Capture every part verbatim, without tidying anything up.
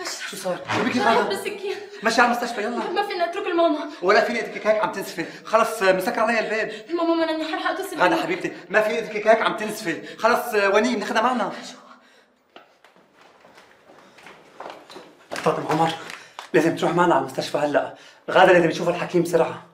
شو صار؟ شو بك غادة؟ بالسكين. مشي على المستشفى يلا. ما فينا نترك الماما. ولا فيني اتركك هيك عم تنزفي، خلص مسكر علي الباب. الماما ما منيح رح اتصل. غادة حبيبتي ما فيني اتركك هيك عم تنزفي، خلص ونيم ناخذها معنا. فاطمة عمر لازم تروح معنا على المستشفى هلا، غادة لازم تشوف الحكيم بسرعة.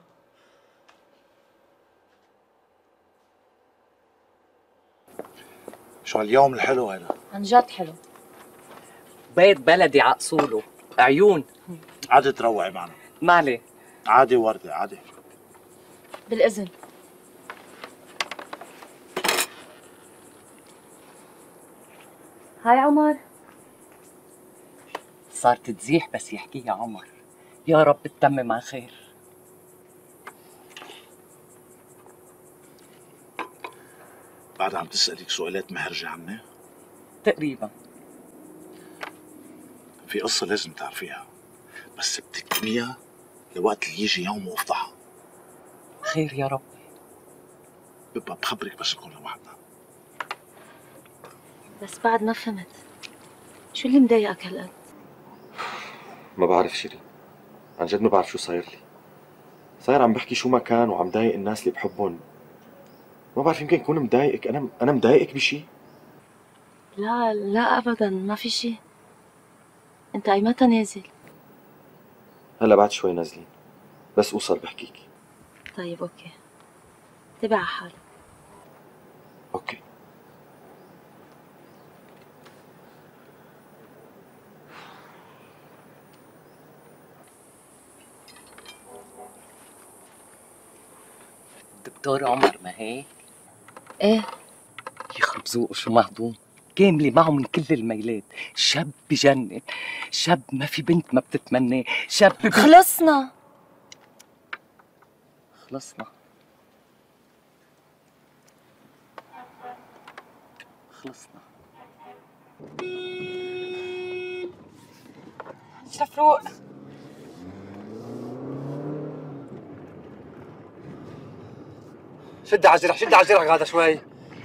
شو هاليوم الحلو هذا؟ عن جد حلو. بيت بلدي على اصوله، عيون. عادي تروعي معنا. مالي؟ عادي وردة عادي. بالإذن. هاي عمر. صارت تزيح بس يحكيها عمر. يا رب تتمم على خير. بعد عم تسألك سؤالات محرجة عمي؟ تقريبا. في قصة لازم تعرفيها بس بتكتميها لوقت اللي يجي يوم وافضحها. خير يا رب. ببقى بخبرك بس نكون لوحدنا. بس بعد ما فهمت شو اللي مضايقك هالقد؟ ما بعرف شيرين، عن جد ما بعرف شو صاير لي. صاير عم بحكي شو ما كان وعم ضايق الناس اللي بحبهم. ما بعرف يمكن كون مضايقك. انا انا مضايقك بشي؟ لا لا ابدا ما في شيء. انت ايمتى نازل؟ هلا بعد شوي نازلين، بس اوصل بحكيكي. طيب اوكي، تبع على حالك. اوكي. دكتور عمر ما هيك؟ ايه. يخرب ذوقه شو مهضوم، كاملة معه من كل الميلات، شاب بجنن، شاب ما في بنت ما بتتمناه، شاب ب... خلصنا خلصنا خلصنا. شفروق شدي على الجرح شدي على الجرح غادة شوي.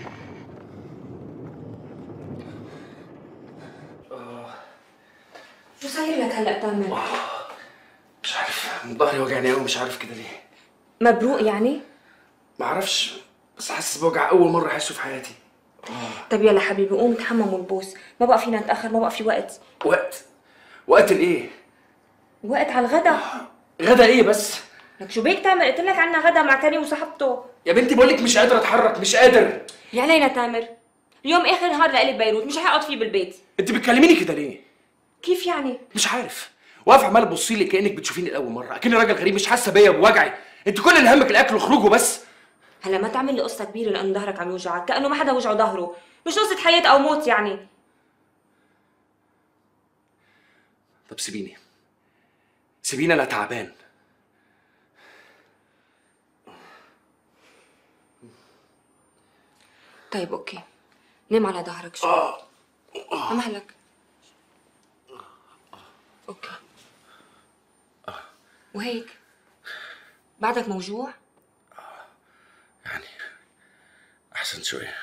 شو صاير لك هلا تامر؟ مش عارف، ظهري وجعني قوي مش عارف كده ليه. مبروق يعني؟ ما اعرفش بس حاسس بوجع اول مره احسه في حياتي. طب يلا حبيبي قوم تحمم والبوس، ما بقى فينا نتاخر، ما بقى في وقت. وقت؟ وقت الايه؟ وقت على الغدا. غدا ايه بس؟ لك شو بيك تامر؟ قلت لك عنا غدا مع كريم وصاحبته. يا بنتي بقول لك مش قادر اتحرك مش قادر. يا علينا تامر، اليوم اخر نهار لإلي ببيروت، مش هقعد فيه بالبيت. انت بتكلميني كده ليه؟ كيف يعني؟ مش عارف، واقفه عماله تبصي لي كانك بتشوفيني لاول مره، اكني راجل غريب مش حاسه بيا بوجعي. انت كل اللي همك الاكل وخروجه بس. هلا ما تعمل لي قصه كبيره لانه ظهرك عم يوجعك، كانه ما حدا وجعه ظهره، مش قصه حياه او موت يعني. طب سيبيني سيبيني انا تعبان. طيب اوكي، نام على ظهرك شوي. ما مهلك؟ اوكي. وهيك بعدك موجوع؟ يعني احسن شويه.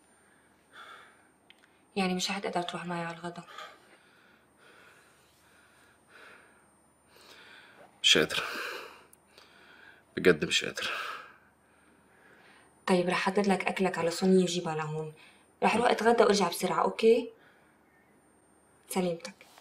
يعني مش رح تقدر تروح معي على الغدا؟ مش قادر بجد مش قادر. طيب رح حضر لك اكلك على صينيه وجيبها لهون، رح روح اتغدى وارجع بسرعه. اوكي؟ سلامتك.